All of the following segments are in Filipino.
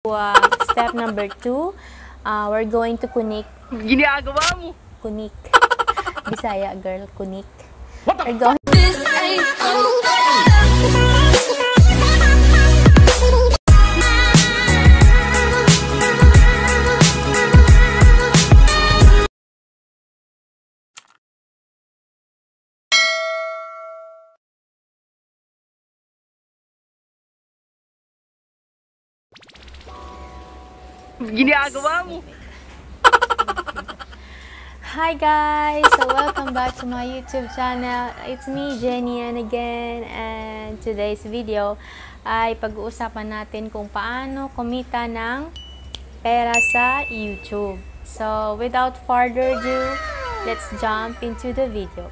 Step number 2, we're going to connect. Ginagawa mo? Kunik. Bisaya girl, kunik. What the We're going Ginagawa mo? Hi guys! So welcome back to my YouTube channel. It's me, Jenny, and again, and today's video ay pag-uusapan natin kung paano kumita ng pera sa YouTube. So without further ado, let's jump into the video.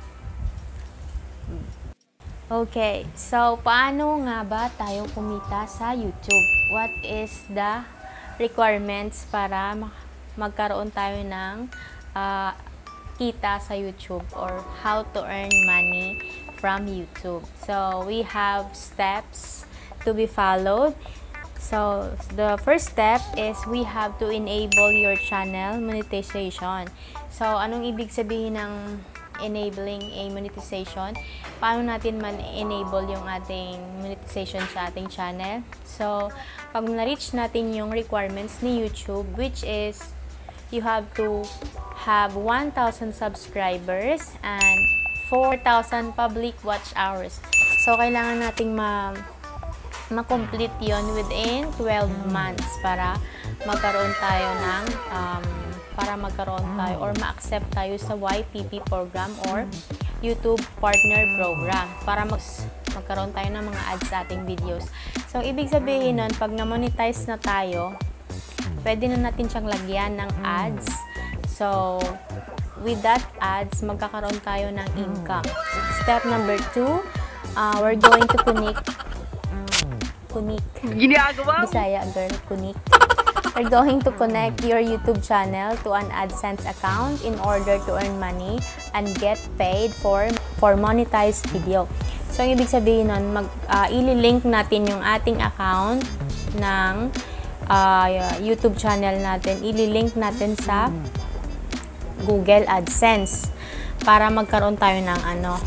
Okay, so paano nga ba tayo kumita sa YouTube? What is the requirements para magkaroon tayo ng kita sa YouTube, or how to earn money from YouTube? So we have steps to be followed. So the first step is we have to enable your channel monetization. So anong ibig sabihin ng enabling a monetization? Paano natin man-enable yung ating monetization sa ating channel? So pag na-reach natin yung requirements ni YouTube, which is you have to have 1,000 subscribers and 4,000 public watch hours. So kailangan nating ma-complete yon within 12 months para magkaroon tayo ng or ma-accept tayo sa YPP program or YouTube Partner Program para magkaroon tayo ng mga ads sa ating videos. So ibig sabihin nun, pag na-monetize na tayo, pwede na natin siyang lagyan ng ads. So with that ads, magkakaroon tayo ng income. Step number 2, we're going to kunik. Ginagawa mo? Bisaya girl, kunik. We're going to connect your YouTube channel to an AdSense account in order to earn money and get paid for monetized video. So ang ibig sabihin nun, ililink natin yung ating account ng YouTube channel natin, ililink natin sa Google AdSense para magkaroon tayo ng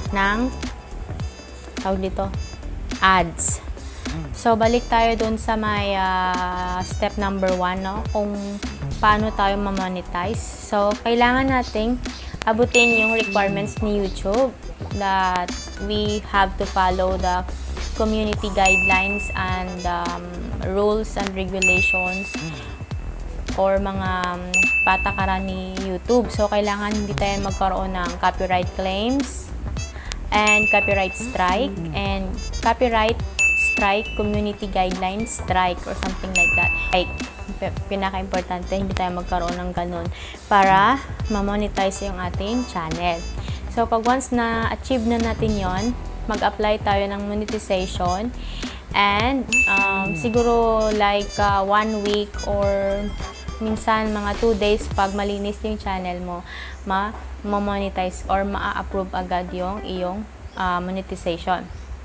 tawag dito, ads. So balik tayo dun sa may step number 1, no, kung paano tayo ma-monetize. So kailangan nating abutin yung requirements ni YouTube, that we have to follow the community guidelines and rules and regulations or mga patakaran ni YouTube. So kailangan hindi tayo magkaroon ng copyright claims and copyright strike and copyright strike, community guidelines strike, or something like that. Like, pinaka-importante, hindi tayo magkaroon ng ganun para ma-monetize yung ating channel. So pag once na achieve na natin yon, mag-apply tayo ng monetization, and siguro like 1 week or minsan mga 2 days, pag malinis yung channel mo, ma-monetize or ma-approve agad yung iyong monetization.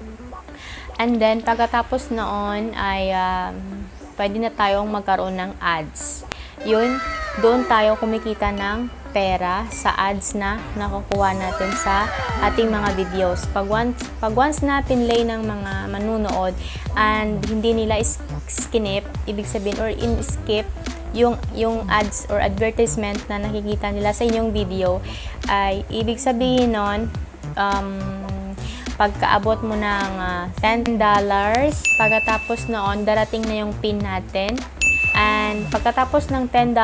And then pagkatapos noon ay pwede na tayong magkaroon ng ads. Yun, doon tayo kumikita ng pera sa ads na nakukuha natin sa ating mga videos. Pag once natin lay ng mga manunood and hindi nila skip, ibig sabihin, or in-skip yung ads or advertisement na nakikita nila sa inyong video, ay ibig sabihin nun, pagkaabot mo ng $10, pagkatapos noon, darating na yung pin natin. And pagkatapos ng $10,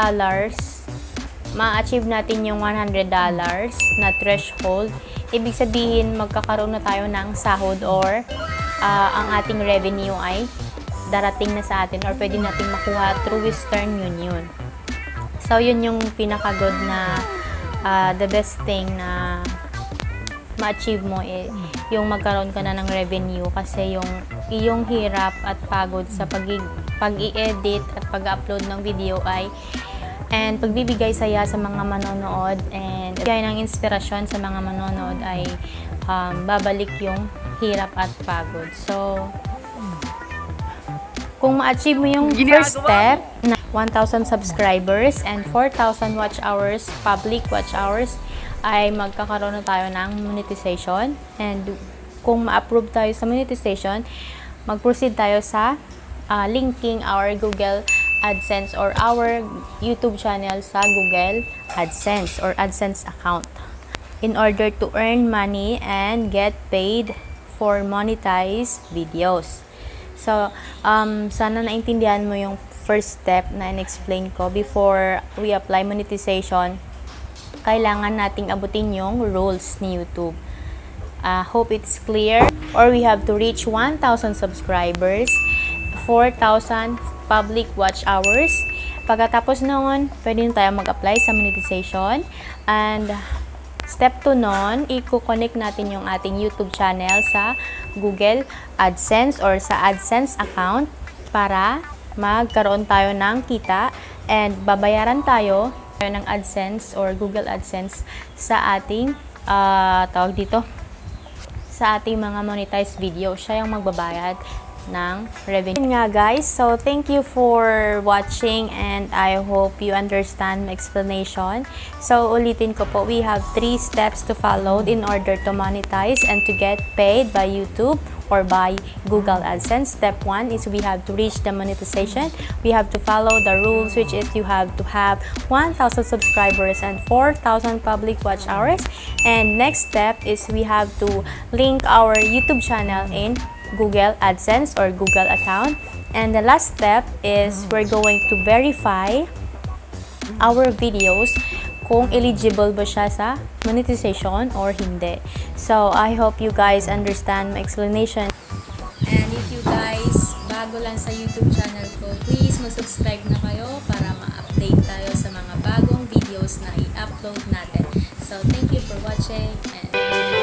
ma-achieve natin yung $100 na threshold. Ibig sabihin, magkakaroon na tayo ng sahod, or ang ating revenue ay darating na sa atin, or pwede natin makuha through Western Union. So, yun yung pinaka-good na the best thing na ma-achieve mo, yung magkaroon ka na ng revenue, kasi yung iyong hirap at pagod sa pag-i-edit at pag-upload ng video and pagbibigay saya sa mga manonood and bigay ng inspirasyon sa mga manonood ay babalik yung hirap at pagod. So Kung ma-achieve mo yung first step na 1,000 subscribers and 4,000 watch hours, public watch hours, ay magkakaroon na tayo ng monetization. And kung ma-approve tayo sa monetization, mag-proceed tayo sa linking our Google AdSense or our YouTube channel sa Google AdSense or AdSense account in order to earn money and get paid for monetized videos. So, sana naintindihan mo yung first step na in-explain ko. Before we apply monetization, kailangan nating abutin yung rules ni YouTube. Hope it's clear. Or we have to reach 1,000 subscribers, 4,000 public watch hours. Pagkatapos noon, pwede na tayo mag-apply sa monetization. And step 2 noon, i-connect natin yung ating YouTube channel sa Google AdSense or sa AdSense account para magkaroon tayo ng kita and babayaran tayo ng AdSense or Google AdSense sa ating tawag dito, sa ating mga monetized video. Siya yung magbabayad ng revenue. Yun nga guys, so thank you for watching and I hope you understand my explanation. So ulitin ko po, we have 3 steps to follow in order to monetize and to get paid by YouTube or by Google AdSense. Step 1 is we have to reach the monetization. We have to follow the rules, which is you have to have 1,000 subscribers and 4,000 public watch hours. And next step is we have to link our YouTube channel in Google AdSense or Google account. And the last step is we're going to verify our videos kung eligible ba siya sa monetization or hindi. So, I hope you guys understand my explanation. And if you guys bago lang sa YouTube channel ko, please mag-subscribe na kayo para ma-update tayo sa mga bagong videos na i-upload natin. So, thank you for watching and